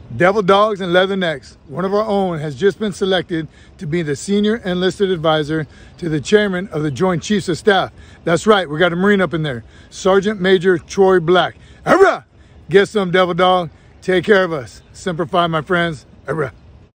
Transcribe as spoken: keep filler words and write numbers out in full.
Devil Dogs and Leathernecks, one of our own, has just been selected to be the senior enlisted advisor to the chairman of the Joint Chiefs of Staff. That's right, we got a Marine up in there, SgtMaj Troy Black. Hurrah! Get some, Devil Dog. Take care of us. Semper Fi, my friends. Hurrah!